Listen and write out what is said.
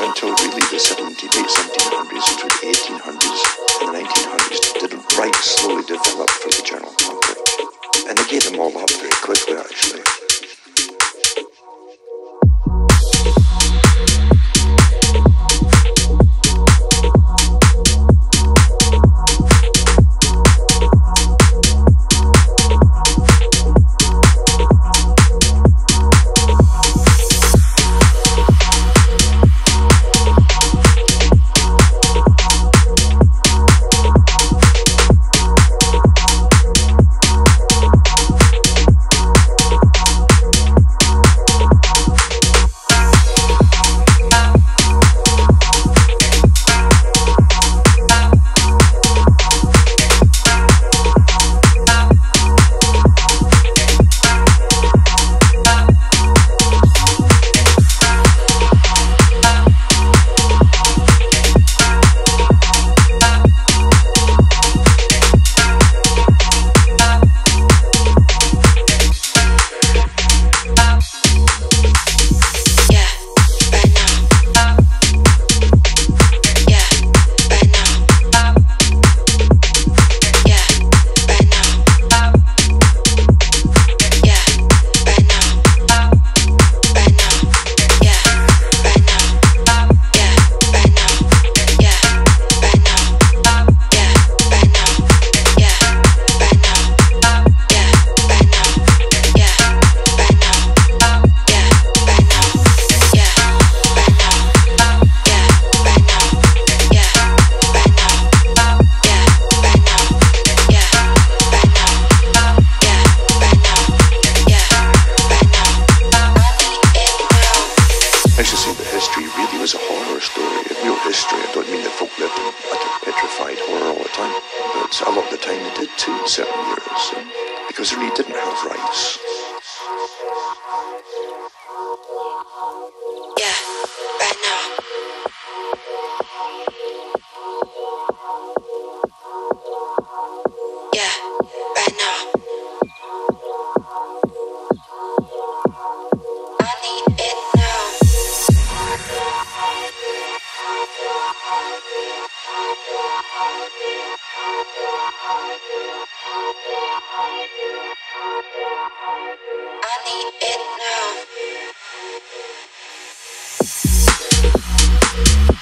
until really the late 1700s into the 1800s and the 1900s did right slowly develop for the general public. And they gave them all up very quickly, actually. History. I don't mean that folk lived in utter petrified horror all the time, but a lot of the time they did too in certain years, because they really didn't have rights. Yeah, right now. Yeah, right now. I need it now. I need it now.